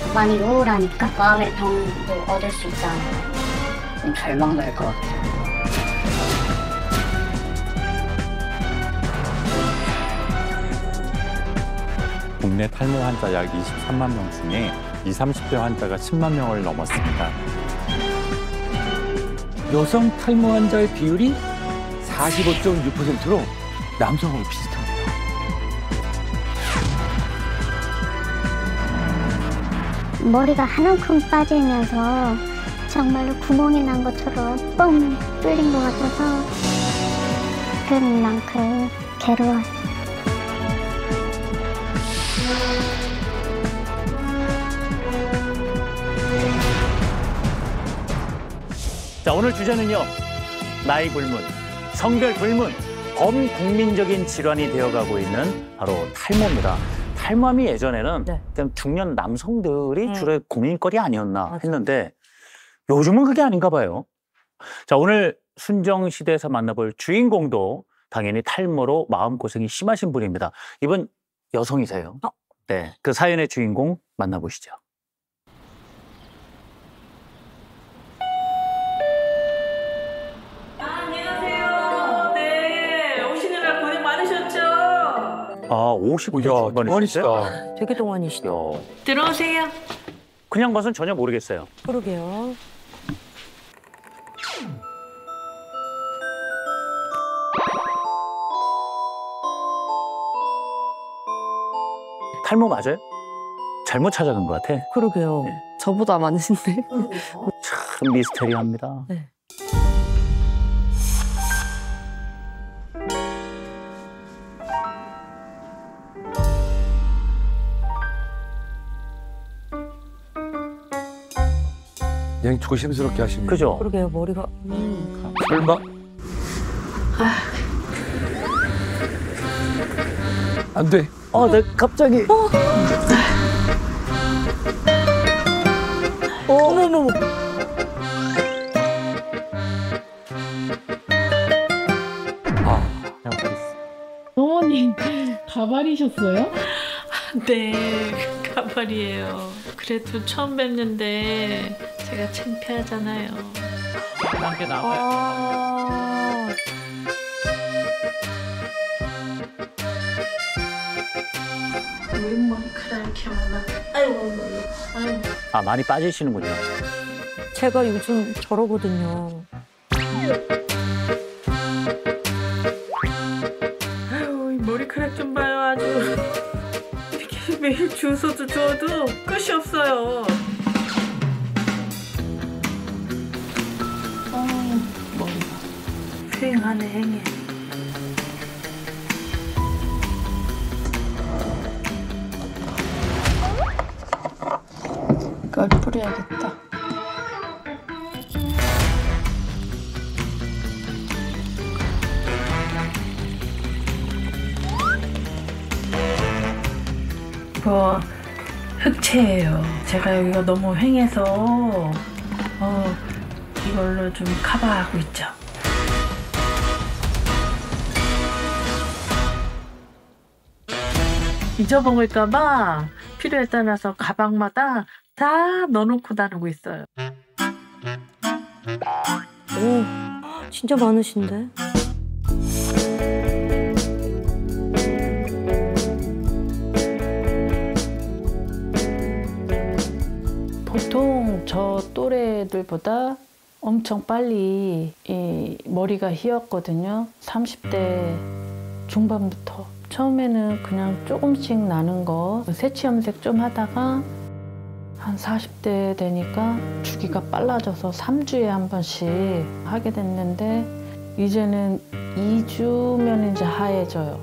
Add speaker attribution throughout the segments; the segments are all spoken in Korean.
Speaker 1: 많이 우울하니까 마음의 병도 얻을 수 있지 않을까.
Speaker 2: 좀 절망될 것 같아요.
Speaker 3: 국내 탈모 환자 약 23만 명 중에 20, 30대 환자가 10만 명을 넘었습니다.
Speaker 4: 여성 탈모 환자의 비율이 45.6%로 남성하고 비슷합니다.
Speaker 1: 머리가 한 움큼 빠지면서 정말로 구멍이 난 것처럼 뻥 뚫린 것 같아서 그만큼 괴로웠어요.
Speaker 5: 자, 오늘 주제는요. 나이 불문, 성별 불문, 범국민적인 질환이 되어가고 있는 바로 탈모입니다. 탈모함이 예전에는 그냥 중년 남성들이 주로 고민거리 아니었나 했는데 요즘은 그게 아닌가 봐요. 자, 오늘 순정시대에서 만나볼 주인공도 당연히 탈모로 마음고생이 심하신 분입니다. 이분 여성이세요. 네, 그 사연의 주인공 만나보시죠. 아, 50분
Speaker 4: 동안이시다.
Speaker 6: 되게 동안이시다.
Speaker 7: 들어오세요.
Speaker 5: 그냥 봐선 전혀 모르겠어요.
Speaker 6: 그러게요.
Speaker 5: 탈모 맞아요? 잘못 찾아간 것 같아.
Speaker 6: 그러게요. 저보다 많으신데.
Speaker 5: 참 미스테리합니다.
Speaker 6: 네.
Speaker 4: 그냥 조심스럽게 하시면.
Speaker 5: 그죠?
Speaker 6: 그러게요. 머리가.
Speaker 4: 설마? 안 돼.
Speaker 5: 네, 갑자기.
Speaker 6: 어머머머.
Speaker 8: 어머님 가발이셨어요?
Speaker 7: 네, 가발이에요. 그래도 처음 뵙는데 제가 창피하잖아요.
Speaker 5: 게 나와요.
Speaker 7: 머리카락이 많아. 아이고.
Speaker 5: 아, 많이 빠지시는군요.
Speaker 6: 제가 요즘 저러거든요.
Speaker 7: 아유, 이 머리카락 좀 봐요. 아주 이렇게 매일 주워도 주워도 끝이 없어요. 머리가 휑하네, 휑해.
Speaker 8: 이걸 뿌려야겠다.
Speaker 7: 이거 흑채예요. 제가 여기가 너무 휑해서 이걸로 좀 커버하고 있죠. 잊어먹을까봐 필요에 따라서 가방마다 다 넣어놓고 다니고 있어요.
Speaker 6: 오, 진짜 많으신데?
Speaker 7: 보통 저 또래들보다 엄청 빨리 이 머리가 휘었거든요. 30대 중반부터. 처음에는 그냥 조금씩 나는 거 새치 염색 좀 하다가 한 40대 되니까 주기가 빨라져서 3주에 한 번씩 하게 됐는데 이제는 2주면 이제 하얘져요.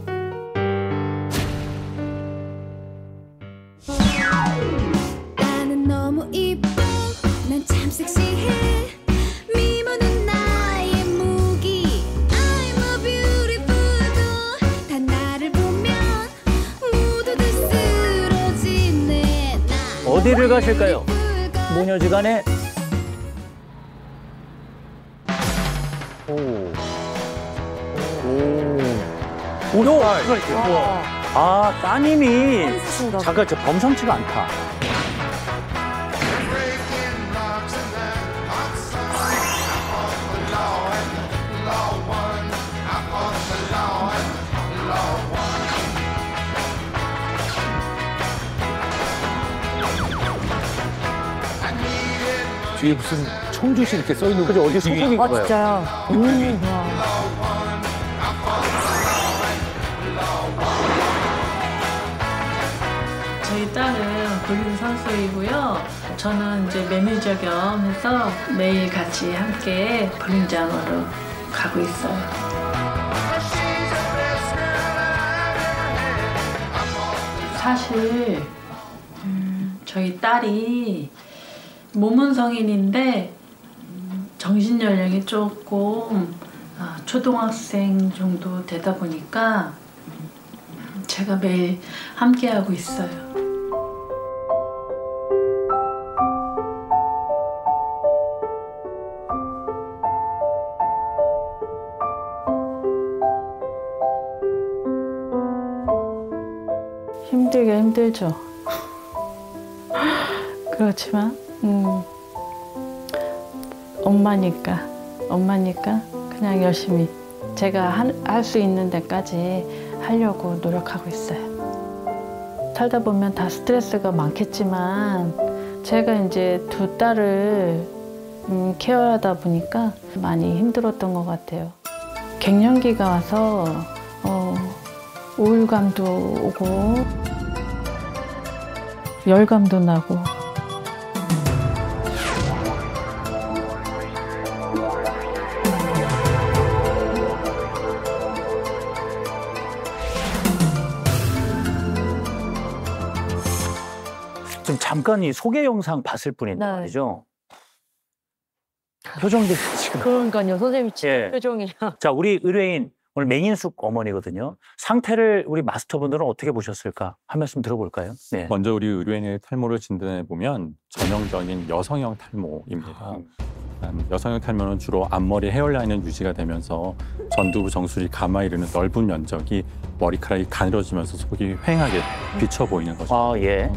Speaker 9: 나는 너무 이뻐 난 참 섹시해 미모는 나의 무기 I'm a beautiful girl 다 나를 보면 모두들 쓰러지네
Speaker 5: 어디를 가실까요? 모녀지간에 오, 아, 따님이 잠깐 저 범상치가 않다.
Speaker 4: 뒤에 무슨 청주시 이렇게 써 있는
Speaker 5: 그죠? 어디 소속인
Speaker 6: 아
Speaker 5: 거예요?
Speaker 6: 진짜요? 와.
Speaker 7: 저희 딸은 볼링 선수이고요. 저는 이제 매니저 겸 해서 매일 같이 함께 볼링장으로 가고 있어요. 사실 저희 딸이 몸은 성인인데 정신 연령이 조금 초등학생 정도 되다 보니까 제가 매일 함께하고 있어요. 힘들게 힘들죠. 그렇지만 엄마니까 그냥 열심히 제가 할 수 있는 데까지 하려고 노력하고 있어요. 살다 보면 다 스트레스가 많겠지만 제가 이제 두 딸을 케어하다 보니까 많이 힘들었던 것 같아요. 갱년기가 와서 우울감도 오고 열감도 나고
Speaker 5: 좀 잠깐 이 소개 영상 봤을 뿐인데
Speaker 6: 네.
Speaker 5: 말이죠. 표정들이 지금.
Speaker 6: 그러니까요. 선생님
Speaker 5: 예.
Speaker 6: 표정이야.
Speaker 5: 자, 우리 의뢰인 오늘 맹인숙 어머니거든요. 상태를 우리 마스터분들은 어떻게 보셨을까? 한 말씀 들어볼까요? 네.
Speaker 3: 먼저 우리 의뢰인의 탈모를 진단해 보면 전형적인 여성형 탈모입니다. 여성형 탈모는 주로 앞머리 헤어라인은 유지가 되면서 전두부 정수리 가마에 이르는 넓은 면적이 머리카락이 가늘어지면서 속이 휑하게 비쳐 보이는 거죠.
Speaker 5: 아, 예.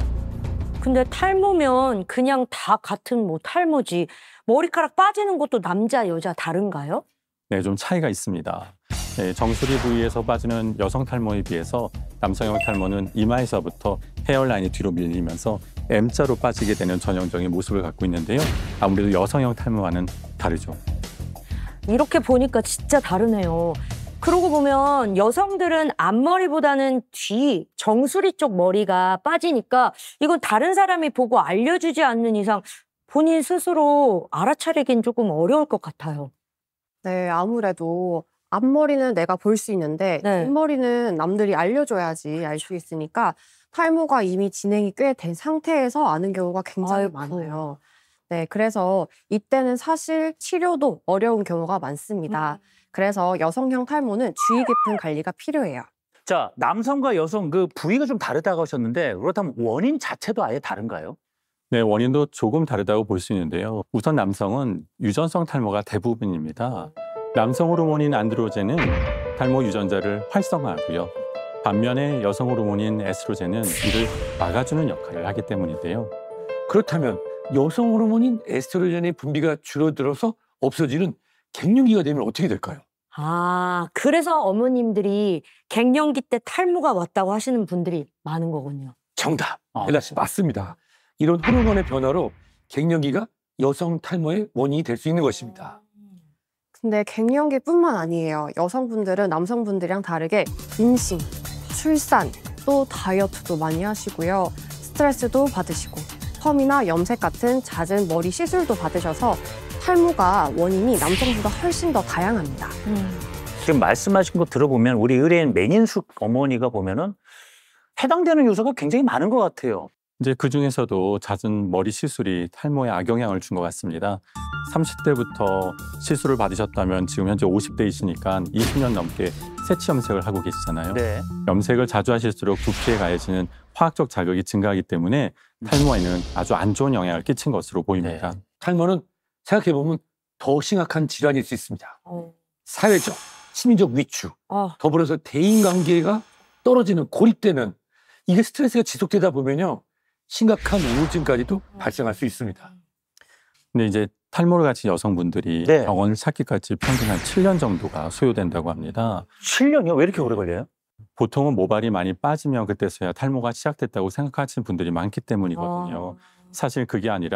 Speaker 6: 근데 탈모면 그냥 다 같은 뭐 탈모지. 머리카락 빠지는 것도 남자, 여자 다른가요?
Speaker 3: 네, 좀 차이가 있습니다. 네, 정수리 부위에서 빠지는 여성 탈모에 비해서 남성형 탈모는 이마에서부터 헤어라인이 뒤로 밀리면서 M자로 빠지게 되는 전형적인 모습을 갖고 있는데요. 아무래도 여성형 탈모와는 다르죠.
Speaker 6: 이렇게 보니까 진짜 다르네요. 그러고 보면 여성들은 앞머리보다는 뒤, 정수리 쪽 머리가 빠지니까 이건 다른 사람이 보고 알려주지 않는 이상 본인 스스로 알아차리긴 조금 어려울 것 같아요.
Speaker 10: 네, 아무래도 앞머리는 내가 볼 수 있는데
Speaker 6: 네.
Speaker 10: 뒷머리는 남들이 알려줘야지 알 수 있으니까 탈모가 이미 진행이 꽤 된 상태에서 아는 경우가 굉장히
Speaker 6: 아이고.
Speaker 10: 많아요. 네, 그래서 이때는 사실 치료도 어려운 경우가 많습니다. 그래서 여성형 탈모는 주의 깊은 관리가 필요해요.
Speaker 5: 자, 남성과 여성 그 부위가 좀 다르다고 하셨는데 그렇다면 원인 자체도 아예 다른가요?
Speaker 3: 네, 원인도 조금 다르다고 볼 수 있는데요. 우선 남성은 유전성 탈모가 대부분입니다. 남성 호르몬인 안드로젠은 탈모 유전자를 활성화하고요. 반면에 여성 호르몬인 에스트로겐은 이를 막아주는 역할을 하기 때문인데요.
Speaker 4: 그렇다면 여성 호르몬인 에스트로겐의 분비가 줄어들어서 없어지는 갱년기가 되면 어떻게 될까요?
Speaker 6: 아, 그래서 어머님들이 갱년기 때 탈모가 왔다고 하시는 분들이 많은 거군요.
Speaker 4: 정답. 엘라 씨 맞습니다. 이런 호르몬의 변화로 갱년기가 여성 탈모의 원인이 될 수 있는 것입니다.
Speaker 10: 근데 갱년기뿐만 아니에요. 여성분들은 남성분들이랑 다르게 임신, 출산, 또 다이어트도 많이 하시고요. 스트레스도 받으시고 펌이나 염색 같은 잦은 머리 시술도 받으셔서 탈모가 원인이 남성보다 훨씬 더 다양합니다.
Speaker 5: 지금 말씀하신 거 들어보면 우리 의뢰인 맹인숙 어머니가 보면은 해당되는 요소가 굉장히 많은 것 같아요.
Speaker 3: 이제 그 중에서도 잦은 머리 시술이 탈모에 악영향을 준 것 같습니다. 30대부터 시술을 받으셨다면 지금 현재 50대이시니까 20년 넘게 새치 염색을 하고 계시잖아요.
Speaker 5: 네.
Speaker 3: 염색을 자주 하실수록 두피에 가해지는 화학적 자극이 증가하기 때문에 탈모에는 아주 안 좋은 영향을 끼친 것으로 보입니다.
Speaker 4: 탈모는 생각해보면 더 심각한 질환일 수 있습니다. 사회적, 심리적 위축, 더불어서 대인관계가 떨어지는 고립되는 이게 스트레스가 지속되다 보면요. 심각한 우울증까지도 발생할 수 있습니다.
Speaker 3: 근데 이제 탈모를 가진 여성분들이 병원을 찾기까지 평균 한 7년 정도가 소요된다고 합니다.
Speaker 5: 7년이요? 왜 이렇게 오래 걸려요?
Speaker 3: 보통은 모발이 많이 빠지면 그때서야 탈모가 시작됐다고 생각하시는 분들이 많기 때문이거든요. 사실 그게 아니라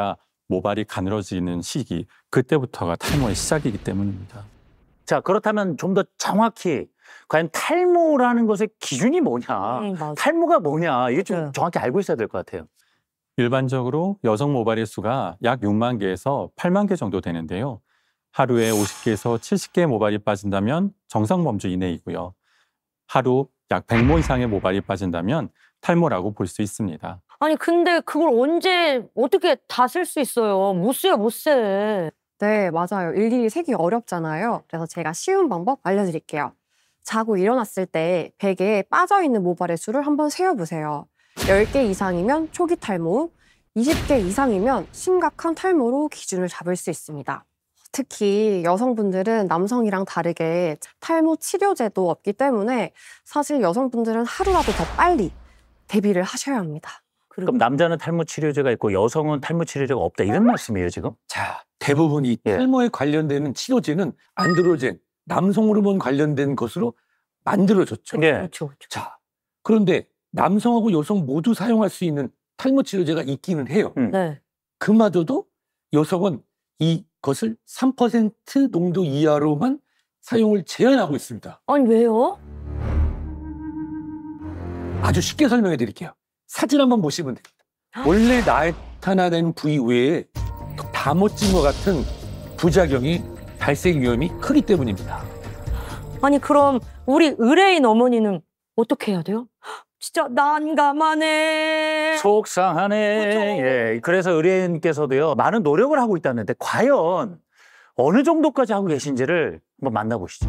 Speaker 3: 모발이 가늘어지는 시기, 그때부터가 탈모의 시작이기 때문입니다.
Speaker 5: 자, 그렇다면 좀 더 정확히 과연 탈모라는 것의 기준이 뭐냐, 탈모가 뭐냐, 이게 좀 정확히 알고 있어야 될 것 같아요.
Speaker 3: 일반적으로 여성 모발의 수가 약 6만 개에서 8만 개 정도 되는데요. 하루에 50개에서 70개의 모발이 빠진다면 정상 범주 이내이고요. 하루 약 100모 이상의 모발이 빠진다면 탈모라고 볼 수 있습니다.
Speaker 6: 아니 근데 그걸 언제 어떻게 다 쓸 수 있어요? 못 써요, 못 세.
Speaker 10: 네, 맞아요. 일일이 세기 어렵잖아요. 그래서 제가 쉬운 방법 알려드릴게요. 자고 일어났을 때 베개에 빠져있는 모발의 수를 한번 세어보세요. 10개 이상이면 초기 탈모, 20개 이상이면 심각한 탈모로 기준을 잡을 수 있습니다. 특히 여성분들은 남성이랑 다르게 탈모 치료제도 없기 때문에 사실 여성분들은 하루라도 더 빨리 대비를 하셔야 합니다.
Speaker 5: 그럼 남자는 탈모 치료제가 있고 여성은 탈모 치료제가 없다, 이런 말씀이에요, 지금?
Speaker 4: 자, 대부분 이 탈모에 관련되는 치료제는 안드로젠, 남성 호르몬 관련된 것으로 만들어졌죠.
Speaker 6: 그렇죠.
Speaker 4: 자, 그런데 남성하고 여성 모두 사용할 수 있는 탈모 치료제가 있기는 해요.
Speaker 6: 네.
Speaker 4: 그마저도 여성은 이것을 3% 농도 이하로만 사용을 제한하고 있습니다.
Speaker 6: 아니 왜요?
Speaker 4: 아주 쉽게 설명해 드릴게요. 사진 한번 보시면 됩니다. 원래 나타나는 부위 외에 다모찜과 같은 부작용이 발생 위험이 크기 때문입니다.
Speaker 6: 아니 그럼 우리 의뢰인 어머니는 어떻게 해야 돼요? 진짜 난감하네.
Speaker 5: 속상하네. 예, 그래서 의뢰인께서도요, 많은 노력을 하고 있다는데 과연 어느 정도까지 하고 계신지를 한번 만나보시죠.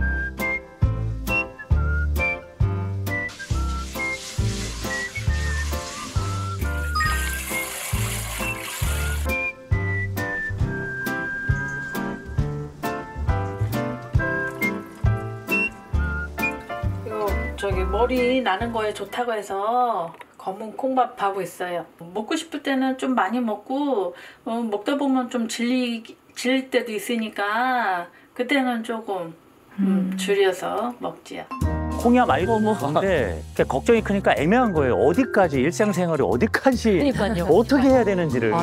Speaker 7: 저기 머리 나는 거에 좋다고 해서 검은 콩밥 하고 있어요. 먹고 싶을 때는 좀 많이 먹고 먹다 보면 좀 질릴 때도 있으니까 그때는 조금 줄여서 먹지요.
Speaker 5: 콩이야 말고 근데 걱정이 크니까 애매한 거예요. 어디까지, 일상생활이 어디까지
Speaker 6: 그러니까요.
Speaker 5: 어떻게 해야 되는지를.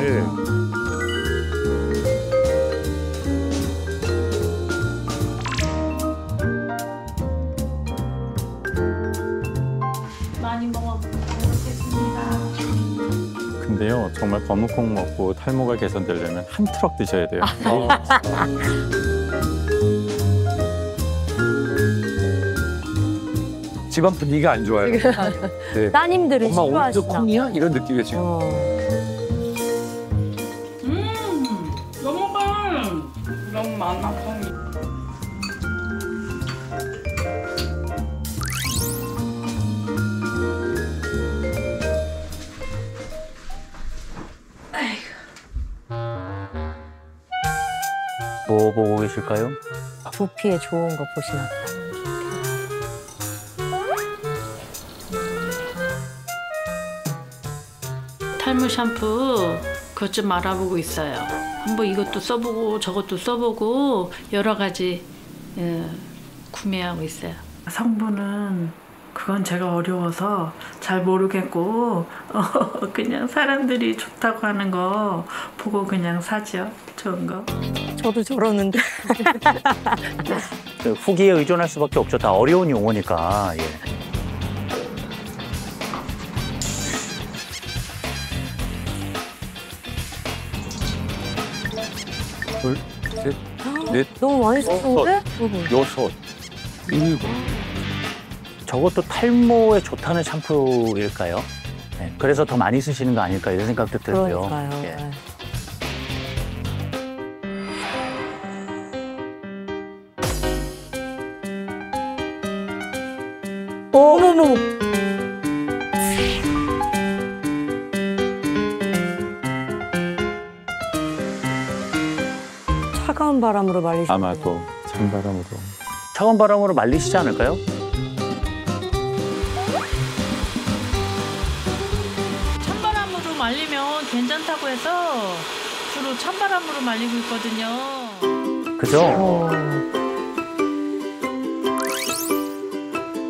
Speaker 7: 많이 먹겠습니다.
Speaker 3: 근데요, 정말 검은콩 먹고 탈모가 개선되려면 한 트럭 드셔야 돼요.
Speaker 4: 집안 분위기가 안 좋아요. 네.
Speaker 6: 따님들은
Speaker 4: 엄마 오늘도
Speaker 6: 싫어하시나?
Speaker 4: 콩이야? 이런 느낌이에요 지금.
Speaker 7: 너무 많아 콩이.
Speaker 5: 뭐 보고 계실까요?
Speaker 6: 두피에 좋은 거 보시나 봐요.
Speaker 7: 탈모 샴푸 그것 좀 알아보고 있어요. 한번 이것도 써보고 저것도 써보고 여러 가지 구매하고 있어요. 성분은 그건 제가 어려워서 잘 모르겠고 그냥 사람들이 좋다고 하는 거 보고 그냥 사죠. 좋은 거.
Speaker 6: 저도 저러는데.
Speaker 5: 후기에 의존할 수밖에 없죠. 다 어려운 용어니까. 예.
Speaker 4: 둘, 셋, 넷,
Speaker 6: 너무 많이 썼는데?
Speaker 4: 여섯, 일곱.
Speaker 5: 저것도 탈모에 좋다는 샴푸일까요? 네, 그래서 더 많이 쓰시는 거 아닐까 이런 생각도 들고요.
Speaker 6: 그러니까요.
Speaker 5: 예.
Speaker 6: 네. 어머머. 차가운 바람으로 말리시죠.
Speaker 3: 아마도 찬바람으로.
Speaker 5: 차가운 바람으로 말리시지 않을까요?
Speaker 7: 찬바람으로 말리면 괜찮다고 해서 주로 찬바람으로 말리고 있거든요.
Speaker 5: 그죠?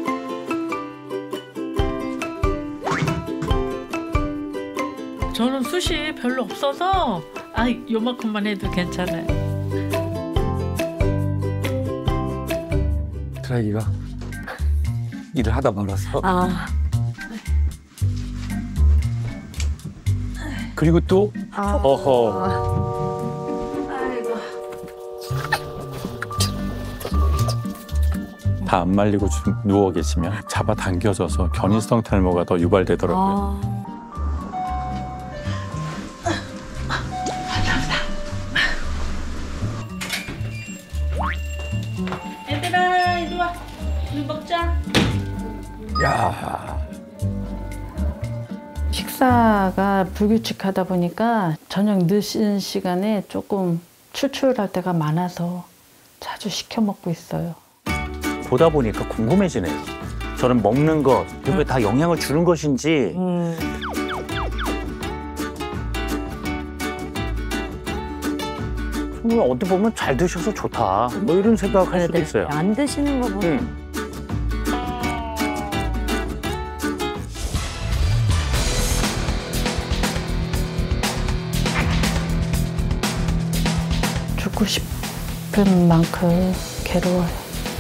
Speaker 7: 저는 숱이 별로 없어서 요만큼만 해도 괜찮아요.
Speaker 4: 드라이기가 일을 하다 말아서. 그리고 또 어허.
Speaker 7: 아이고.
Speaker 3: 다 안 말리고 누워 계시면 잡아당겨져서 견인성 탈모가 더 유발되더라고요.
Speaker 7: 얘들아, 이리 와. 우리 먹자.
Speaker 4: 야.
Speaker 7: 식사가 불규칙하다 보니까 저녁 늦은 시간에 조금 출출할 때가 많아서 자주 시켜 먹고 있어요.
Speaker 5: 보다 보니까 궁금해지네요. 저는 먹는 것, 그게 다 영향을 주는 것인지. 어떻게 보면 잘 드셔서 좋다. 뭐 이런 생각할 수도 있어요.
Speaker 6: 안 드시는 거보다.
Speaker 7: 죽고 싶은 만큼 괴로워요.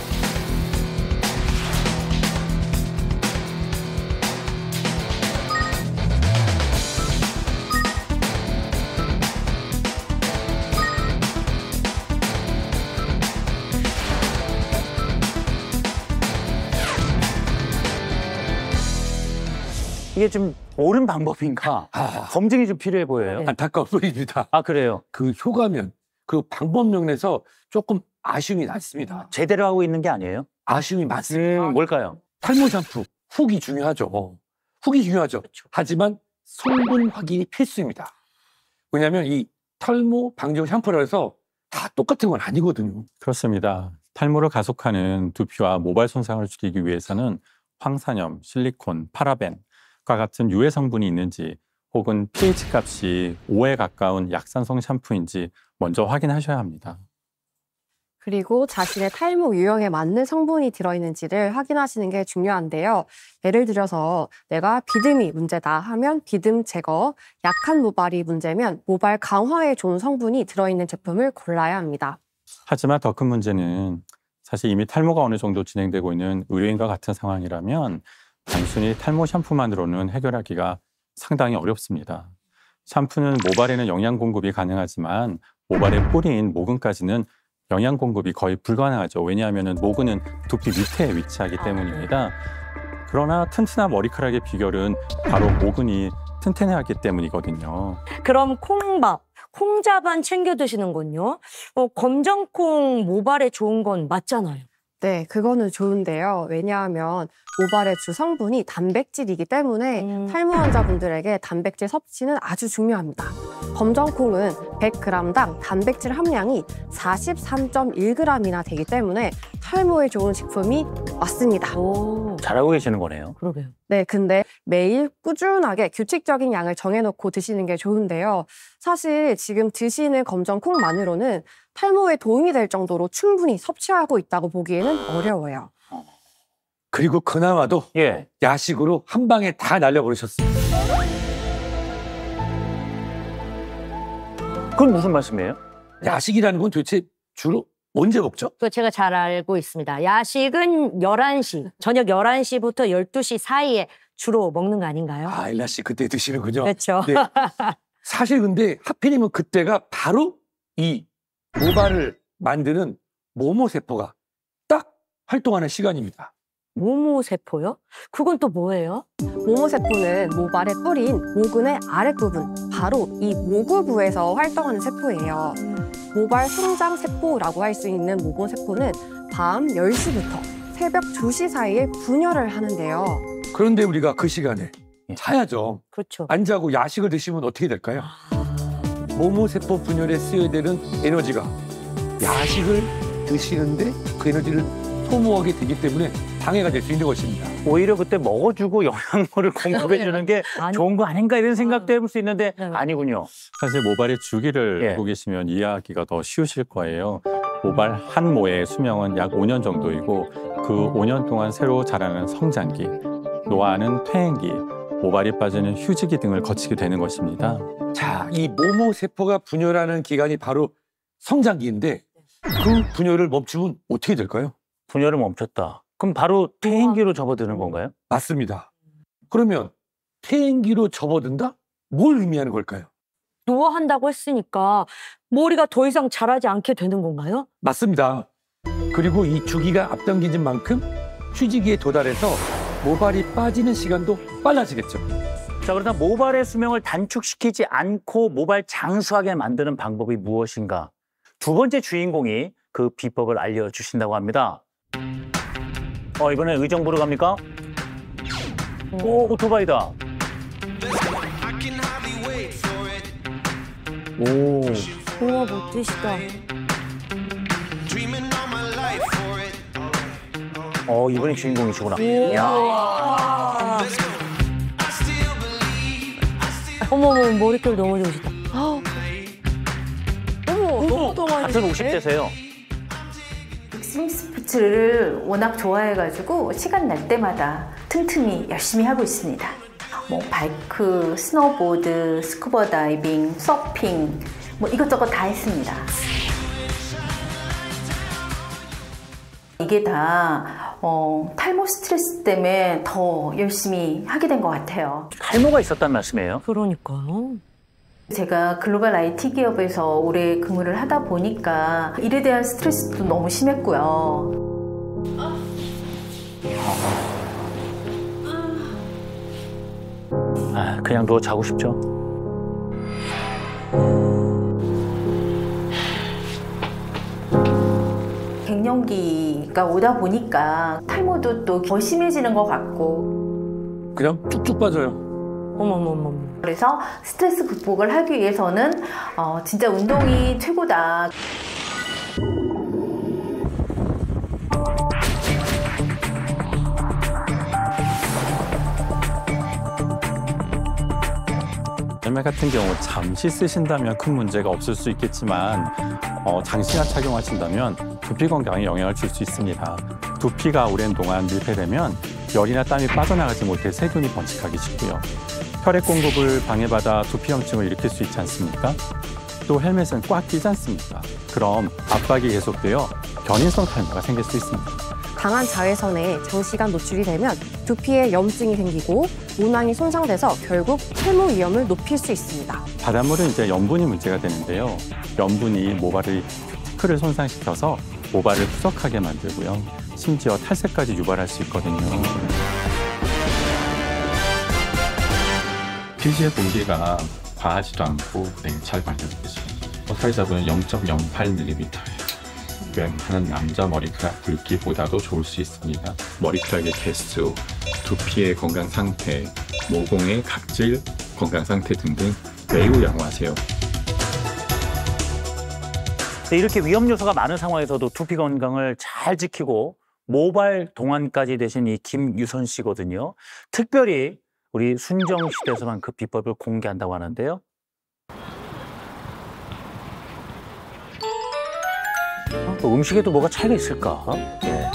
Speaker 5: 이게 좀 옳은 방법인가? 검증이 좀 필요해 보여요.
Speaker 4: 안타까운 소리입니다.
Speaker 5: 그래요?
Speaker 4: 그 효과면, 그 방법론에서 조금 아쉬움이 많습니다.
Speaker 5: 제대로 하고 있는 게 아니에요?
Speaker 4: 아쉬움이 많습니다.
Speaker 5: 뭘까요?
Speaker 4: 탈모 샴푸, 훅이 중요하죠. 훅이 중요하죠. 하지만 성분 확인이 필수입니다. 왜냐하면 이 탈모 방지용 샴푸라 해서 다 똑같은 건 아니거든요.
Speaker 3: 그렇습니다. 탈모를 가속하는 두피와 모발 손상을 줄이기 위해서는 황산염, 실리콘, 파라벤과 같은 유해 성분이 있는지 혹은 pH 값이 5에 가까운 약산성 샴푸인지 먼저 확인하셔야 합니다.
Speaker 10: 그리고 자신의 탈모 유형에 맞는 성분이 들어있는지를 확인하시는 게 중요한데요. 예를 들어서 내가 비듬이 문제다 하면 비듬 제거, 약한 모발이 문제면 모발 강화에 좋은 성분이 들어있는 제품을 골라야 합니다.
Speaker 3: 하지만 더 큰 문제는 사실 이미 탈모가 어느 정도 진행되고 있는 의료인과 같은 상황이라면 단순히 탈모 샴푸만으로는 해결하기가 상당히 어렵습니다. 샴푸는 모발에는 영양 공급이 가능하지만 모발의 뿌리인 모근까지는 영양 공급이 거의 불가능하죠. 왜냐하면 모근은 두피 밑에 위치하기 때문입니다. 그러나 튼튼한 머리카락의 비결은 바로 모근이 튼튼해하기 때문이거든요.
Speaker 6: 그럼 콩밥, 콩자반 챙겨 드시는군요. 검정콩 모발에 좋은 건 맞잖아요.
Speaker 10: 네, 그거는 좋은데요. 왜냐하면 모발의 주 성분이 단백질이기 때문에 탈모 환자분들에게 단백질 섭취는 아주 중요합니다. 검정콩은 100g당 단백질 함량이 43.1g이나 되기 때문에 탈모에 좋은 식품이 맞습니다.
Speaker 5: 잘하고 계시는 거네요.
Speaker 6: 그러게요.
Speaker 10: 네, 근데 매일 꾸준하게 규칙적인 양을 정해놓고 드시는 게 좋은데요. 사실 지금 드시는 검정콩만으로는 탈모에 도움이 될 정도로 충분히 섭취하고 있다고 보기에는 어려워요.
Speaker 4: 그리고 그나마도 야식으로 한 방에 다 날려버리셨습니다.
Speaker 5: 그건 무슨 말씀이에요?
Speaker 4: 야식이라는 건 도대체 주로 언제 먹죠?
Speaker 6: 그거 제가 잘 알고 있습니다. 야식은 11시, 저녁 11시부터 12시 사이에 주로 먹는 거 아닌가요?
Speaker 4: 일라 씨 그때 드시는군요.
Speaker 6: 그렇죠.
Speaker 4: 네. 사실 근데 하필이면 그때가 바로 이 모발을 만드는 모모세포가 딱 활동하는 시간입니다.
Speaker 6: 모모세포요? 그건 또 뭐예요?
Speaker 10: 모모세포는 모발의 뿌리인 모근의 아랫부분, 바로 이 모구부에서 활동하는 세포예요. 모발 성장 세포라고 할 수 있는 모모세포는 밤 10시부터 새벽 2시 사이에 분열을 하는데요.
Speaker 4: 그런데 우리가 그 시간에 자야죠.
Speaker 6: 그렇죠.
Speaker 4: 안 자고 야식을 드시면 어떻게 될까요? 모모세포 분열에 쓰여야 되는 에너지가 야식을 드시는데 그 에너지를 소모하게 되기 때문에 방해가 될 수 있는 것입니다.
Speaker 5: 오히려 그때 먹어주고 영양분을 공급해주는 게 좋은 거 아닌가 이런 생각도 해볼 수 있는데 아니군요.
Speaker 3: 사실 모발의 주기를 보고 계시면 이해하기가 더 쉬우실 거예요. 모발 한 모의 수명은 약 5년 정도이고 그 5년 동안 새로 자라는 성장기, 노화는 퇴행기, 모발이 빠지는 휴지기 등을 거치게 되는 것입니다.
Speaker 4: 자, 이 모모세포가 분열하는 기간이 바로 성장기인데 그 분열을 멈추면 어떻게 될까요?
Speaker 5: 분열을 멈췄다. 그럼 바로 퇴행기로 접어드는 건가요?
Speaker 4: 맞습니다. 그러면 퇴행기로 접어든다? 뭘 의미하는 걸까요?
Speaker 6: 노화한다고 했으니까 머리가 더 이상 자라지 않게 되는 건가요?
Speaker 4: 맞습니다. 그리고 이 주기가 앞당겨진 만큼 휴지기에 도달해서 모발이 빠지는 시간도 빨라지겠죠.
Speaker 5: 자, 그렇다면 모발의 수명을 단축시키지 않고 모발 장수하게 만드는 방법이 무엇인가? 두 번째 주인공이 그 비법을 알려주신다고 합니다. 이번엔 의정부로 갑니까? 오, 오토바이다. 오.
Speaker 6: 우와, 멋지시다.
Speaker 5: 이번이 주인공이시구나.
Speaker 6: 어머, 머릿결 너무 좋으시다. 어머, 너무 동안이시네.
Speaker 5: 같은 50대세요.
Speaker 11: 스윙 스포츠를 워낙 좋아해가지고 시간 날 때마다 틈틈이 열심히 하고 있습니다. 바이크, 스노보드, 스쿠버 다이빙, 서핑 이것저것 다 했습니다. 이게 다 탈모 스트레스 때문에 더 열심히 하게 된 것 같아요.
Speaker 5: 탈모가 있었단 말씀이에요?
Speaker 6: 그러니까요.
Speaker 11: 제가 글로벌 IT 기업에서 오래 근무를 하다 보니까 일에 대한 스트레스도 너무 심했고요.
Speaker 5: 그냥 누워 자고 싶죠?
Speaker 11: 갱년기가 오다 보니까 탈모도 또 더 심해지는 것 같고
Speaker 4: 그냥 쭉쭉 빠져요.
Speaker 6: 어머머머.
Speaker 11: 그래서 스트레스 극복을 하기 위해서는 진짜 운동이 최고다.
Speaker 3: 헬멧 같은 경우 잠시 쓰신다면 큰 문제가 없을 수 있겠지만 장시간 착용하신다면 두피 건강에 영향을 줄 수 있습니다. 두피가 오랜 동안 밀폐되면 열이나 땀이 빠져나가지 못해 세균이 번식하기 쉽고요. 혈액 공급을 방해받아 두피염증을 일으킬 수 있지 않습니까? 또 헬멧은 꽉 끼지 않습니까? 그럼 압박이 계속되어 견인성 탈모가 생길 수 있습니다.
Speaker 10: 강한 자외선에 장시간 노출이 되면 두피에 염증이 생기고 모낭이 손상돼서 결국 탈모 위험을 높일 수 있습니다.
Speaker 3: 바닷물은 이제 염분이 문제가 되는데요. 염분이 모발의 큐티클을 손상시켜서 모발을 푸석하게 만들고요. 심지어 탈색까지 유발할 수 있거든요. 피지의 공기가 과하지도 않고 잘 발달되죠. 사이즈는 0.08mm예요. 웬만한 남자 머리카락 굵기보다도 좋을 수 있습니다. 머리카락의 개수, 두피의 건강 상태, 모공의 각질, 건강 상태 등등 매우 양호하세요.
Speaker 5: 이렇게 위험 요소가 많은 상황에서도 두피 건강을 잘 지키고 모발 동안까지 되신 이 김유선 씨거든요. 특별히 우리 순정시대에서만 그 비법을 공개한다고 하는데요. 음식에도 뭐가 차이가 있을까? 네.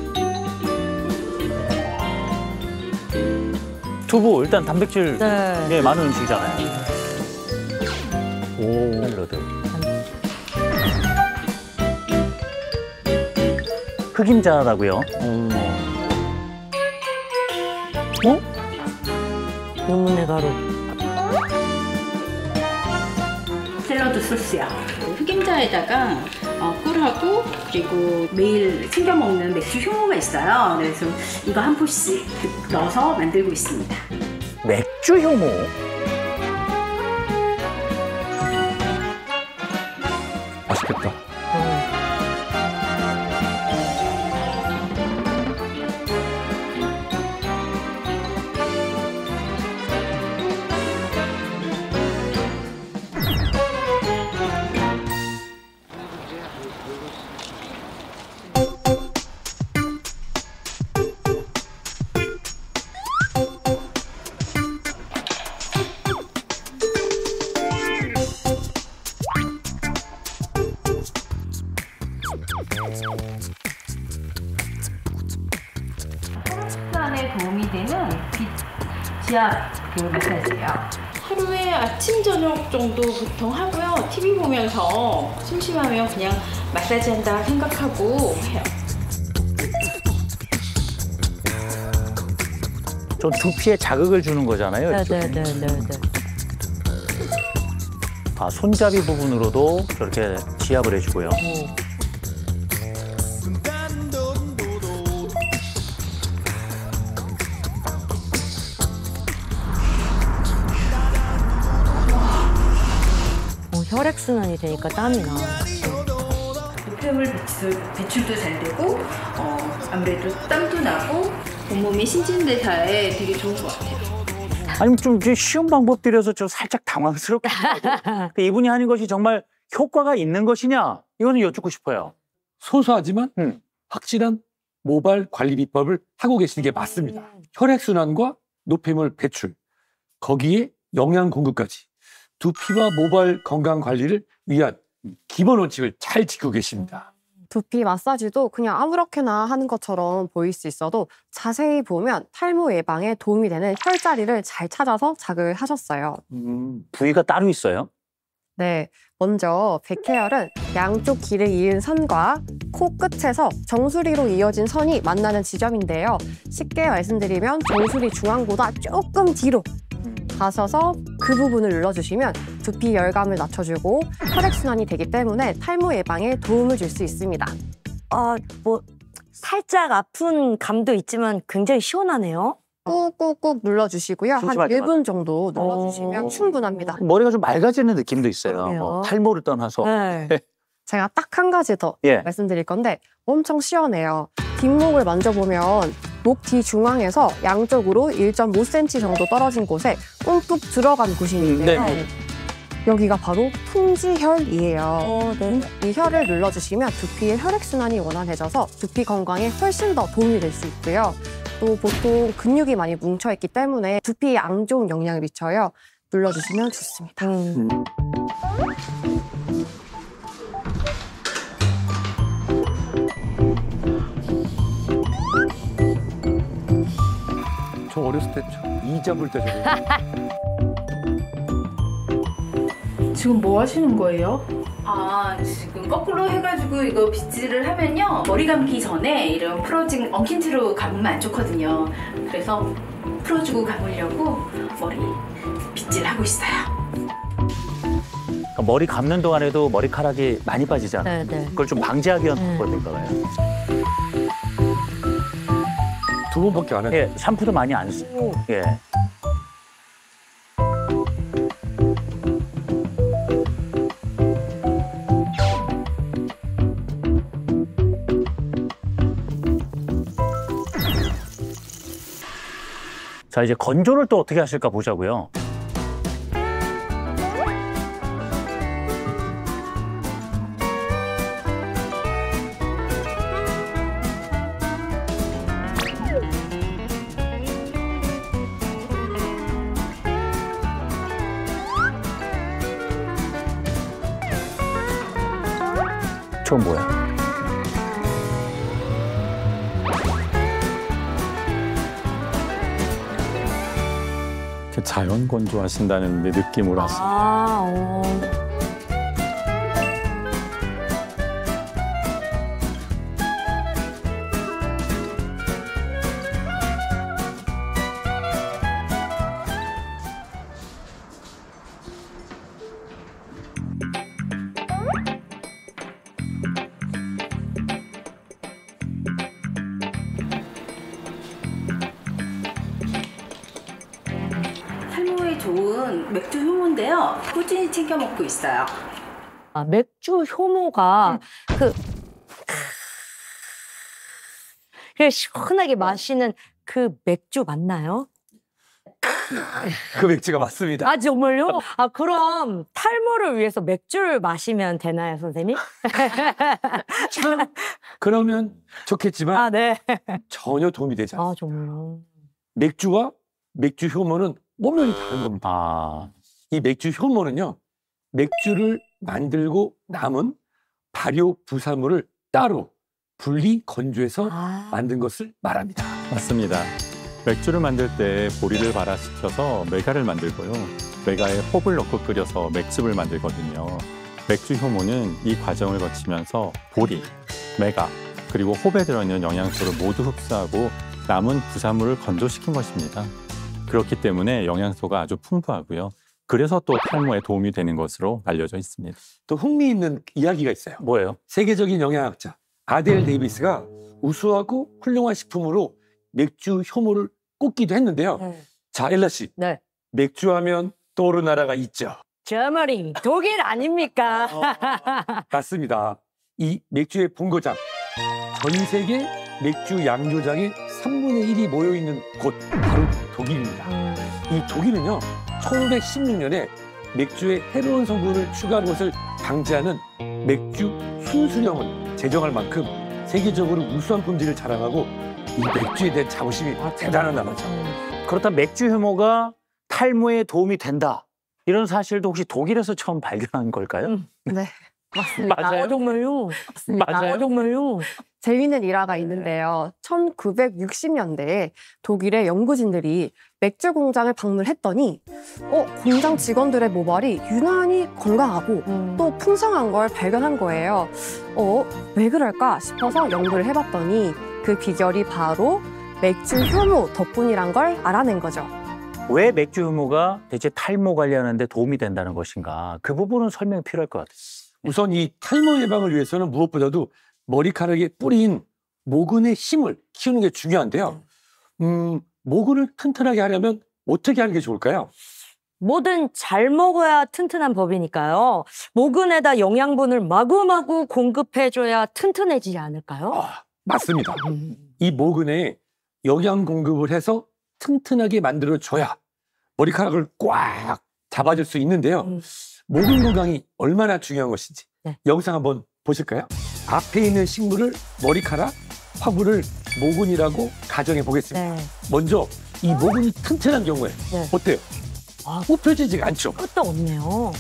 Speaker 5: 두부 일단 단백질 많은 음식이잖아요. 오, 샐러드. 흑임자라고요?
Speaker 6: 의문의 가루.
Speaker 12: 샐러드 소스야. 흑임자에다가 꿀하고 그리고 매일 챙겨 먹는 맥주 효모가 있어요. 그래서 이거 한 포씩 넣어서 만들고 있습니다.
Speaker 5: 맥주 효모?
Speaker 4: 맛있겠다.
Speaker 11: 식단에 도움이 되는
Speaker 12: 치아 볼 마사지예요.
Speaker 8: 하루에 아침 저녁 정도 보통 하고요. TV 보면서 심심하면 그냥 마사지 한다 생각하고 해요.
Speaker 5: 전 두피에 자극을 주는 거잖아요.
Speaker 6: 네네네네.
Speaker 5: 아, 손잡이 부분으로도 저렇게 지압을 해주고요.
Speaker 6: 혈액순환이 되니까 땀이 나.
Speaker 12: 노폐물 배출도 잘 되고 아무래도 땀도 나고 온몸이 신진대사에 되게 좋은 것 같아요.
Speaker 5: 아니면 좀 쉬운 방법들이어서 좀 살짝 당황스럽고 이분이 하는 것이 정말 효과가 있는 것이냐 이거는 여쭙고 싶어요.
Speaker 4: 소소하지만 확실한 모발 관리 비법을 하고 계시는 게 맞습니다. 혈액순환과 노폐물 배출, 거기에 영양 공급까지 두피와 모발 건강 관리를 위한 기본 원칙을 잘 지키고 계십니다.
Speaker 10: 두피 마사지도 그냥 아무렇게나 하는 것처럼 보일 수 있어도 자세히 보면 탈모 예방에 도움이 되는 혈자리를 잘 찾아서 자극을 하셨어요.
Speaker 5: 부위가 따로 있어요?
Speaker 10: 네, 먼저 백회혈은 양쪽 길을 이은 선과 코끝에서 정수리로 이어진 선이 만나는 지점인데요. 쉽게 말씀드리면 정수리 중앙보다 조금 뒤로 가셔서 그 부분을 눌러주시면 두피 열감을 낮춰주고 혈액순환이 되기 때문에 탈모 예방에 도움을 줄 수 있습니다.
Speaker 6: 뭐 살짝 아픈 감도 있지만 굉장히 시원하네요.
Speaker 10: 꾹꾹꾹 눌러주시고요. 한 1분 정도 눌러주시면 충분합니다.
Speaker 5: 머리가 좀 맑아지는 느낌도 있어요. 탈모를 떠나서.
Speaker 6: 네.
Speaker 10: 제가 딱 한 가지 더 말씀드릴 건데 엄청 시원해요. 뒷목을 만져보면 목 뒤 중앙에서 양쪽으로 1.5cm 정도 떨어진 곳에 움푹 들어간 곳이 있는데요. 여기가 바로 풍지혈이에요. 이 혈을 눌러주시면 두피의 혈액순환이 원활해져서 두피 건강에 훨씬 더 도움이 될 수 있고요. 또 보통 근육이 많이 뭉쳐있기 때문에 두피에 안 좋은 영향을 미쳐요. 눌러주시면 좋습니다.
Speaker 4: 저 어렸을 때 이 잡을 때 저거.
Speaker 8: 지금 뭐 하시는 거예요?
Speaker 12: 지금 거꾸로 해가지고 이거 빗질을 하면요 머리 감기 전에 이런 풀어진 엉킨 채로 감으면 안 좋거든요. 그래서 풀어주고 감으려고 머리 빗질하고 있어요.
Speaker 5: 그러니까 머리 감는 동안에도 머리카락이 많이 빠지잖아요. 그걸 좀 방지하기 위한 방법인가 봐요.
Speaker 4: 2번밖에 안 해요.
Speaker 5: 샴푸도 많이 안 쓰고. 자, 이제 건조를 또 어떻게 하실까 보자고요. 저건 뭐야?
Speaker 3: 자연 건조하신다는 느낌으로 하시죠.
Speaker 12: 탈모에 좋은 맥주 효모인데요. 꾸준히 챙겨 먹고 있어요.
Speaker 6: 맥주 효모가 그 시원하게 마시는 그 맥주 맞나요?
Speaker 4: 그 맥주가 맞습니다.
Speaker 6: 정말요? 그럼 탈모를 위해서 맥주를 마시면 되나요, 선생님?
Speaker 4: 그러면 좋겠지만 전혀 도움이 되지 않습니다.
Speaker 6: 정말요?
Speaker 4: 맥주와 맥주 효모는 엄연히 다른 겁니다. 이 맥주 효모는요, 맥주를 만들고 남은 발효 부산물을 따로 분리 건조해서 만든 것을 말합니다.
Speaker 3: 맞습니다. 맥주를 만들 때 보리를 발화시켜서 메가를 만들고요. 메가에 홉을 넣고 끓여서 맥즙을 만들거든요. 맥주 효모는 이 과정을 거치면서 보리, 메가, 그리고 홉에 들어있는 영양소를 모두 흡수하고 남은 부산물을 건조시킨 것입니다. 그렇기 때문에 영양소가 아주 풍부하고요. 그래서 또 탈모에 도움이 되는 것으로 알려져 있습니다.
Speaker 4: 또 흥미있는 이야기가 있어요.
Speaker 5: 뭐예요?
Speaker 4: 세계적인 영양학자 아델 데이비스가 우수하고 훌륭한 식품으로 맥주 효모를 꼽기도 했는데요. 자, 엘라 씨.
Speaker 6: 네.
Speaker 4: 맥주하면 떠오르는 나라가 있죠.
Speaker 6: 저머리 독일 아닙니까?
Speaker 4: 맞습니다. 이 맥주의 본고장, 전 세계 맥주 양조장의 3분의 1이 모여있는 곳, 바로 독일입니다. 이 독일은요, 1916년에 맥주에 해로운 성분을 추가한 것을 방지하는 맥주 순수령을 제정할 만큼 세계적으로 우수한 품질을 자랑하고 이 맥주에 대한 자부심이 대단한 나라죠.
Speaker 5: 그렇다면 맥주 효모가 탈모에 도움이 된다. 이런 사실도 혹시 독일에서 처음 발견한 걸까요?
Speaker 10: 네, 맞습니다.
Speaker 5: 맞아요?
Speaker 6: 정말요?
Speaker 10: 맞아요.
Speaker 6: 정말요?
Speaker 10: 재미있는 일화가 있는데요. 1960년대에 독일의 연구진들이 맥주 공장을 방문했더니 공장 직원들의 모발이 유난히 건강하고 또 풍성한 걸 발견한 거예요. 왜 그럴까 싶어서 연구를 해봤더니 그 비결이 바로 맥주 효모 덕분이란 걸 알아낸 거죠.
Speaker 5: 왜 맥주 효모가 대체 탈모 관리하는 데 도움이 된다는 것인가? 그 부분은 설명이 필요할 것 같아요.
Speaker 4: 우선 이 탈모 예방을 위해서는 무엇보다도 머리카락에 뿌린 모근의 힘을 키우는 게 중요한데요. 모근을 튼튼하게 하려면 어떻게 하는 게 좋을까요?
Speaker 6: 뭐든 잘 먹어야 튼튼한 법이니까요. 모근에다 영양분을 마구마구 공급해줘야 튼튼해지지 않을까요?
Speaker 4: 맞습니다. 이 모근에 영양 공급을 해서 튼튼하게 만들어줘야 머리카락을 꽉 잡아줄 수 있는데요. 모근 건강이 얼마나 중요한 것인지 영상 한번 보실까요? 앞에 있는 식물을 머리카락, 화분을 모근이라고 가정해 보겠습니다. 먼저 이 모근이 튼튼한 경우에 어때요? 뽑혀지지가 않죠.
Speaker 6: 끝도 없네요.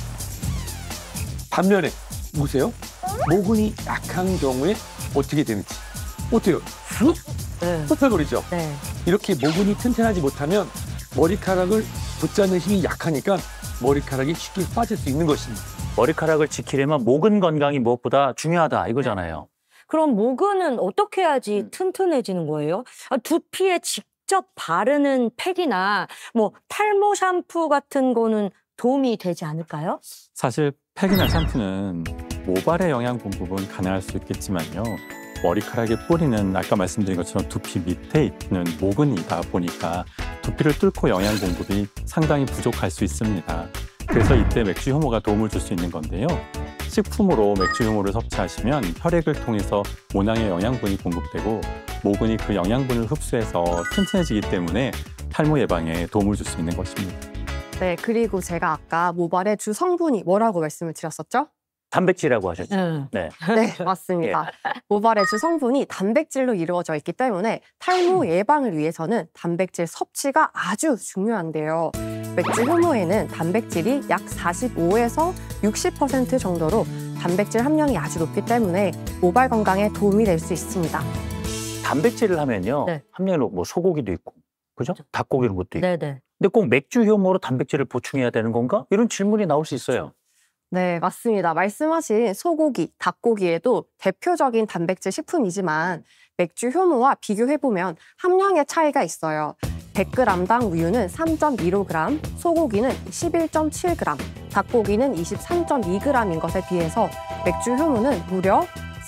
Speaker 4: 반면에 보세요. 모근이 약한 경우에 어떻게 되는지. 어때요? 쑥? 뽑혀버리죠. 이렇게 모근이 튼튼하지 못하면 머리카락을 붙잡는 힘이 약하니까 머리카락이 쉽게 빠질 수 있는 것입니다.
Speaker 5: 머리카락을 지키려면 모근 건강이 무엇보다 중요하다 이거잖아요.
Speaker 6: 그럼 모근은 어떻게 해야지 튼튼해지는 거예요? 두피에 직접 바르는 팩이나 뭐 탈모 샴푸 같은 거는 도움이 되지 않을까요?
Speaker 3: 사실 팩이나 샴푸는 모발의 영양 공급은 가능할 수 있겠지만요. 머리카락에 뿌리는 아까 말씀드린 것처럼 두피 밑에 있는 모근이다 보니까 두피를 뚫고 영양 공급이 상당히 부족할 수 있습니다. 그래서 이때 맥주 효모가 도움을 줄 수 있는 건데요. 식품으로 맥주 효모를 섭취하시면 혈액을 통해서 모낭에 영양분이 공급되고 모근이 그 영양분을 흡수해서 튼튼해지기 때문에 탈모 예방에 도움을 줄 수 있는 것입니다.
Speaker 10: 네, 그리고 제가 아까 모발의 주 성분이 뭐라고 말씀을 드렸었죠?
Speaker 5: 단백질이라고 하셨죠?
Speaker 10: 네, 맞습니다. 모발의 주 성분이 단백질로 이루어져 있기 때문에 탈모 예방을 위해서는 단백질 섭취가 아주 중요한데요. 맥주 효모에는 단백질이 약 45에서 60% 정도로 단백질 함량이 아주 높기 때문에 모발 건강에 도움이 될 수 있습니다.
Speaker 5: 단백질을 하면요. 함량이 뭐 소고기도 있고, 그죠? 닭고기 이런 것도 있고.
Speaker 6: 네네.
Speaker 5: 근데 꼭 맥주 효모로 단백질을 보충해야 되는 건가? 이런 질문이 나올 수 있어요.
Speaker 10: 네, 맞습니다. 말씀하신 소고기, 닭고기에도 대표적인 단백질 식품이지만 맥주 효모와 비교해보면 함량의 차이가 있어요. 100g당 우유는 3.15g, 소고기는 11.7g, 닭고기는 23.2g인 것에 비해서 맥주 효모는 무려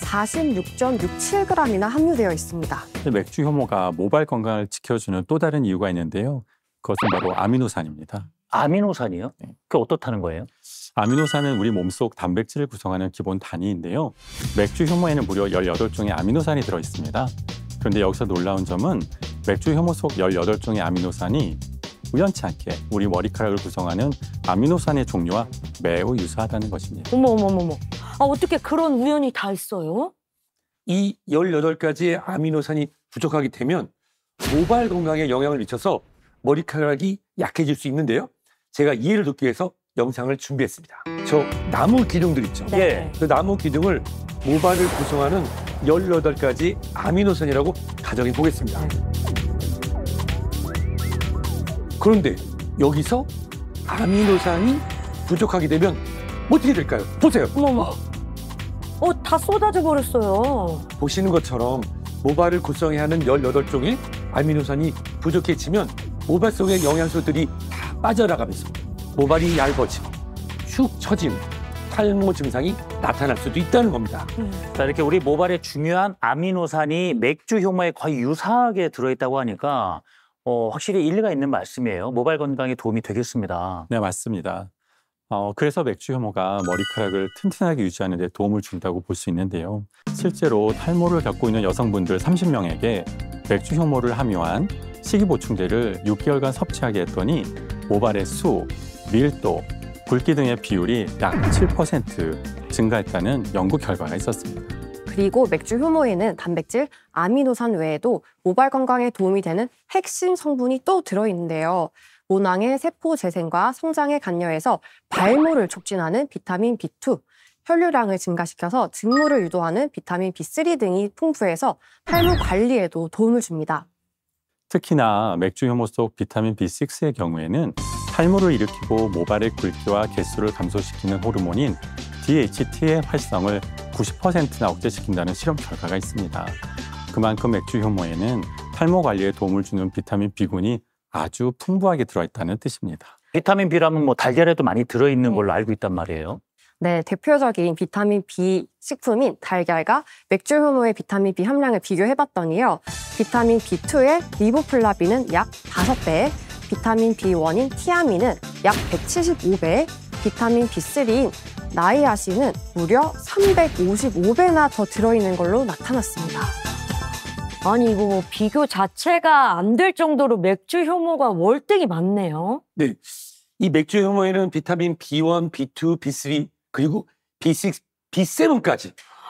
Speaker 10: 46.67g이나 함유되어 있습니다.
Speaker 3: 맥주 효모가 모발 건강을 지켜주는 또 다른 이유가 있는데요. 그것은 바로 아미노산입니다.
Speaker 5: 아미노산이요? 그게 어떻다는 거예요?
Speaker 3: 아미노산은 우리 몸속 단백질을 구성하는 기본 단위인데요. 맥주 효모에는 무려 18종의 아미노산이 들어있습니다. 그런데 여기서 놀라운 점은 맥주 효모 속 18종의 아미노산이 우연치 않게 우리 머리카락을 구성하는 아미노산의 종류와 매우 유사하다는 것입니다.
Speaker 6: 어머머머머. 어떻게 그런 우연이 다 있어요?
Speaker 4: 이 18가지의 아미노산이 부족하게 되면 모발 건강에 영향을 미쳐서 머리카락이 약해질 수 있는데요. 제가 이해를 돕기 위해서 영상을 준비했습니다. 저 나무 기둥들 있죠? 그 나무 기둥을 모발을 구성하는 18가지 아미노산이라고 가정해 보겠습니다. 그런데 여기서 아미노산이 부족하게 되면 어떻게 될까요? 보세요.
Speaker 6: 어머머. 다 쏟아져 버렸어요.
Speaker 4: 보시는 것처럼 모발을 구성해야 하는 18종의 아미노산이 부족해지면 모발 속의 영양소들이 다 빠져나가면서 모발이 얇아지고 축 처지는 탈모 증상이 나타날 수도 있다는 겁니다.
Speaker 5: 자, 이렇게 우리 모발에 중요한 아미노산이 맥주 효모에 거의 유사하게 들어있다고 하니까 확실히 일리가 있는 말씀이에요. 모발 건강에 도움이 되겠습니다.
Speaker 3: 네, 맞습니다. 그래서 맥주 효모가 머리카락을 튼튼하게 유지하는 데 도움을 준다고 볼 수 있는데요. 실제로 탈모를 겪고 있는 여성분들 30명에게 맥주 효모를 함유한 식이보충제를 6개월간 섭취하게 했더니 모발의 수, 밀도, 굵기 등의 비율이 약 7% 증가했다는 연구 결과가 있었습니다.
Speaker 10: 그리고 맥주 효모에는 단백질, 아미노산 외에도 모발 건강에 도움이 되는 핵심 성분이 또 들어있는데요. 모낭의 세포 재생과 성장에 관여해서 발모를 촉진하는 비타민 B2, 혈류량을 증가시켜서 증모를 유도하는 비타민 B3 등이 풍부해서 탈모 관리에도 도움을 줍니다.
Speaker 3: 특히나 맥주 효모 속 비타민 B6의 경우에는 탈모를 일으키고 모발의 굵기와 개수를 감소시키는 호르몬인 DHT의 활성을 90%나 억제시킨다는 실험 결과가 있습니다. 그만큼 맥주 효모에는 탈모 관리에 도움을 주는 비타민 B군이 아주 풍부하게 들어있다는 뜻입니다.
Speaker 5: 비타민 B라면 뭐 달걀에도 많이 들어있는 걸로 알고 있단 말이에요.
Speaker 10: 네, 대표적인 비타민 B 식품인 달걀과 맥주 효모의 비타민 B 함량을 비교해봤더니요. 비타민 B2의 리보플라빈은 약 5배, 비타민 B1인 티아민은 약 175배, 비타민 B3인 나이아신은 무려 355배나 더 들어있는 걸로 나타났습니다.
Speaker 6: 아니 이거 뭐 비교 자체가 안 될 정도로 맥주 효모가 월등히 많네요.
Speaker 4: 네, 이 맥주 효모에는 비타민 B1, B2, B3 그리고 B6, B7까지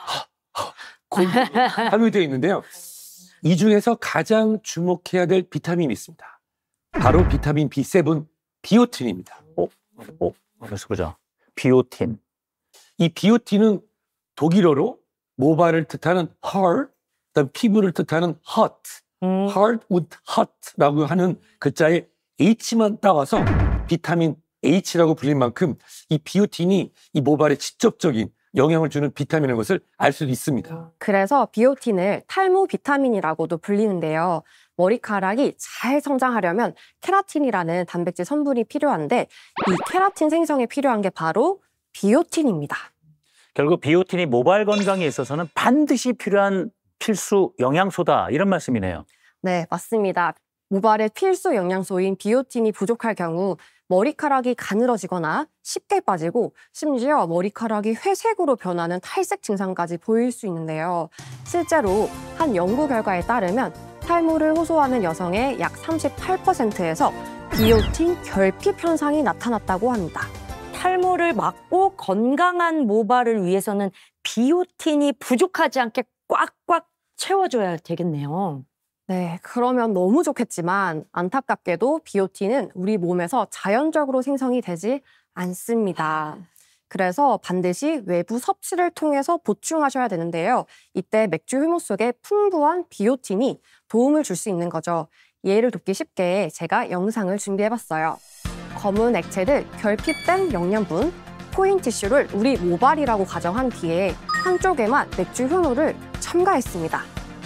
Speaker 4: 함유되어 있는데요. 이 중에서 가장 주목해야 될 비타민이 있습니다. 바로 비타민 B7, 비오틴입니다.
Speaker 5: 그래서 보자. 비오틴.
Speaker 4: 이 비오틴은 독일어로 모발을 뜻하는 heart, 그다음 피부를 뜻하는 hot, heart with hot라고 하는 글자에 H만 따와서 비타민 H라고 불릴 만큼 이 비오틴이 이 모발에 직접적인 영향을 주는 비타민인 것을 알 수도 있습니다.
Speaker 10: 그래서 비오틴을 탈모 비타민이라고도 불리는데요. 머리카락이 잘 성장하려면 케라틴이라는 단백질 성분이 필요한데 이 케라틴 생성에 필요한 게 바로 비오틴입니다.
Speaker 5: 결국 비오틴이 모발 건강에 있어서는 반드시 필요한 필수 영양소다 이런 말씀이네요.
Speaker 10: 네, 맞습니다. 모발의 필수 영양소인 비오틴이 부족할 경우 머리카락이 가늘어지거나 쉽게 빠지고 심지어 머리카락이 회색으로 변하는 탈색 증상까지 보일 수 있는데요. 실제로 한 연구 결과에 따르면 탈모를 호소하는 여성의 약 38%에서 비오틴 결핍 현상이 나타났다고 합니다.
Speaker 6: 탈모를 막고 건강한 모발을 위해서는 비오틴이 부족하지 않게 꽉꽉 채워줘야 되겠네요.
Speaker 10: 네, 그러면 너무 좋겠지만 안타깝게도 비오틴은 우리 몸에서 자연적으로 생성이 되지 않습니다. 그래서 반드시 외부 섭취를 통해서 보충하셔야 되는데요. 이때 맥주 효모 속에 풍부한 비오틴이 도움을 줄 수 있는 거죠. 이해를 돕기 쉽게 제가 영상을 준비해봤어요. 검은 액체를 결핍된 영양분, 코인 티슈를 우리 모발이라고 가정한 뒤에 한쪽에만 맥주 효모를 첨가했습니다.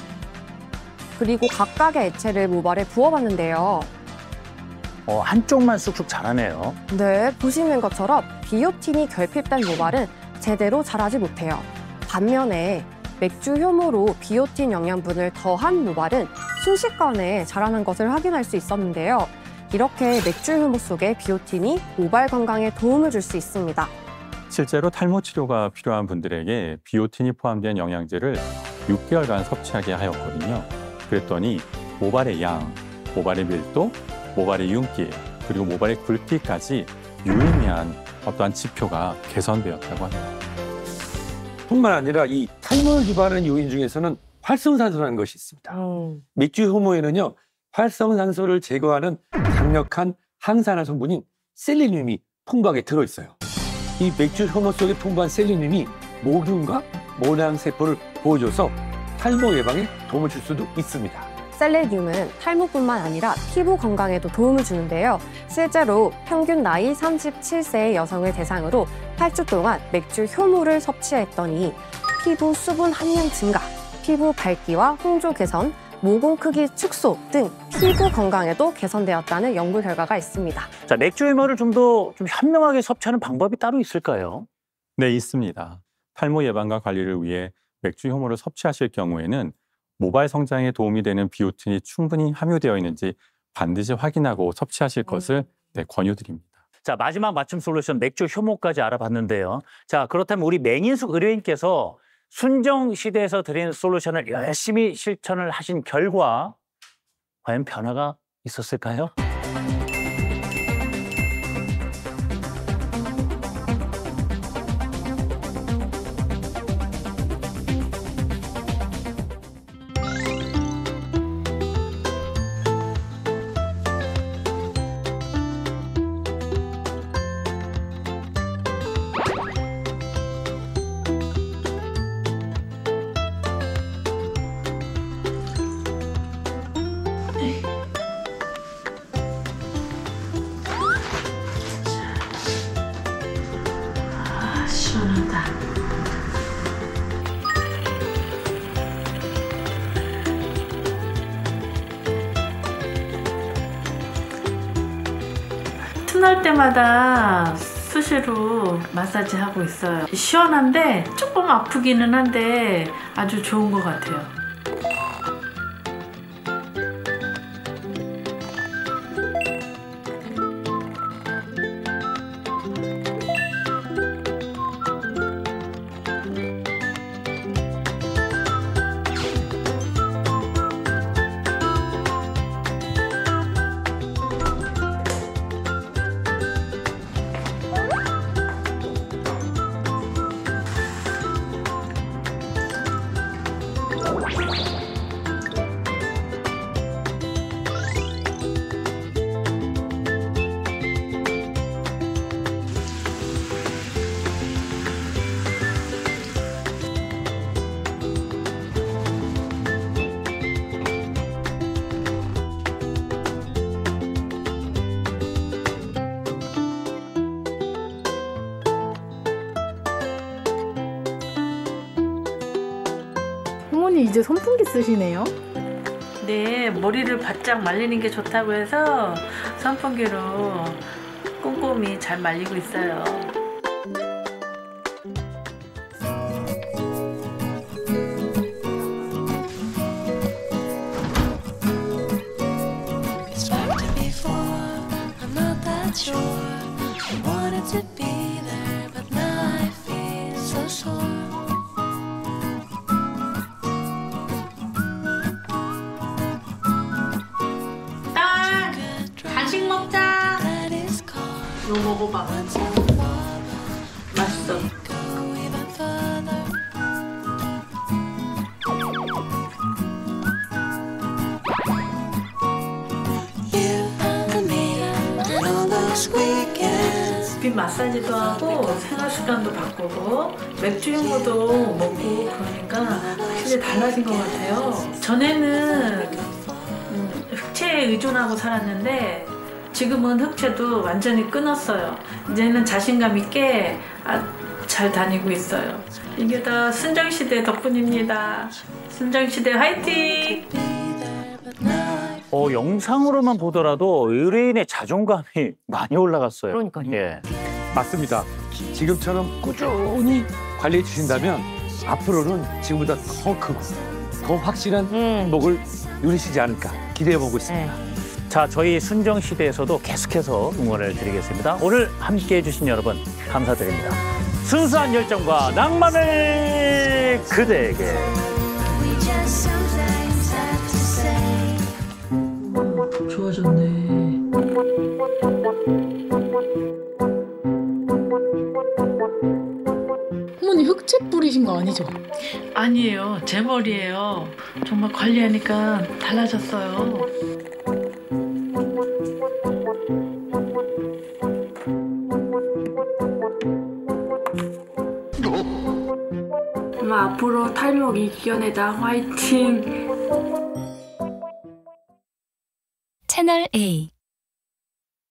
Speaker 10: 그리고 각각의 액체를 모발에 부어봤는데요.
Speaker 5: 한쪽만 쑥쑥 자라네요.
Speaker 10: 네, 보시는 것처럼 비오틴이 결핍된 모발은 제대로 자라지 못해요. 반면에 맥주 효모로 비오틴 영양분을 더한 모발은 순식간에 자라는 것을 확인할 수 있었는데요. 이렇게 맥주 효모 속에 비오틴이 모발 건강에 도움을 줄 수 있습니다.
Speaker 3: 실제로 탈모 치료가 필요한 분들에게 비오틴이 포함된 영양제를 6개월간 섭취하게 하였거든요. 그랬더니 모발의 양, 모발의 밀도, 모발의 윤기, 그리고 모발의 굵기까지 유의미한 어떠한 지표가 개선되었다고 합니다.
Speaker 4: 뿐만 아니라 이 탈모를 유발하는 요인 중에서는 활성산소라는 것이 있습니다. 맥주 효모에는요, 활성산소를 제거하는 강력한 항산화 성분인 셀레늄이 풍부하게 들어있어요. 이 맥주 효모 속에 풍부한 셀레늄이 모균과 모낭세포를 보호줘서 탈모 예방에 도움을 줄 수도 있습니다.
Speaker 10: 셀레늄은 탈모뿐만 아니라 피부 건강에도 도움을 주는데요. 실제로 평균 나이 37세의 여성을 대상으로 8주 동안 맥주 효모를 섭취했더니 피부 수분 함량 증가, 피부 밝기와 홍조 개선, 모공 크기 축소 등 피부 건강에도 개선되었다는 연구 결과가 있습니다.
Speaker 5: 자, 맥주 효모를 좀 더 현명하게 섭취하는 방법이 따로 있을까요?
Speaker 3: 네, 있습니다. 탈모 예방과 관리를 위해 맥주 효모를 섭취하실 경우에는 모발 성장에 도움이 되는 비오틴이 충분히 함유되어 있는지 반드시 확인하고 섭취하실 것을 권유드립니다.
Speaker 5: 자, 마지막 맞춤 솔루션 맥주 효모까지 알아봤는데요. 자, 그렇다면 우리 맹인숙 의뢰인께서 순정 시대에서 드린 솔루션을 열심히 실천을 하신 결과 과연 변화가 있었을까요?
Speaker 7: 시원하다. 틈날 때마다 수시로 마사지 하고 있어요. 시원한데 조금 아프기는 한데 아주 좋은 것 같아요.
Speaker 13: 어머니 이제 선풍기 쓰시네요?
Speaker 7: 네, 머리를 바짝 말리는 게 좋다고 해서 선풍기로 꼼꼼히 잘 말리고 있어요. 간식 먹자. 이거 먹어봐. 맛있어. 빗 마사지도 하고 생활 습관도 바꾸고 맥주 효모도 먹고 그러니까 확실히 달라진 것 같아요. 전에는 흑채에 의존하고 살았는데 지금은 흑채도 완전히 끊었어요. 이제는 자신감 있게 잘 다니고 있어요. 이게 다 순정시대 덕분입니다. 순정시대 화이팅!
Speaker 5: 영상으로만 보더라도 의뢰인의 자존감이 많이 올라갔어요.
Speaker 6: 그러니까요.
Speaker 5: 예.
Speaker 4: 맞습니다. 지금처럼 꾸준히 관리해 주신다면 앞으로는 지금보다 더 크고 더 확실한 행복을 누리시지 않을까 기대해보고 있습니다.
Speaker 5: 자, 저희 순정시대에서도 계속해서 응원을 드리겠습니다. 오늘 함께해 주신 여러분 감사드립니다. 순수한 열정과 낭만을 그대에게.
Speaker 7: 좋아졌네.
Speaker 13: 어머니 흑채 뿌리신 거 아니죠?
Speaker 7: 아니에요. 제 머리예요. 정말 관리하니까 달라졌어요. 엄마 앞으로 탈모 이겨내자. 화이팅!
Speaker 14: 채널 A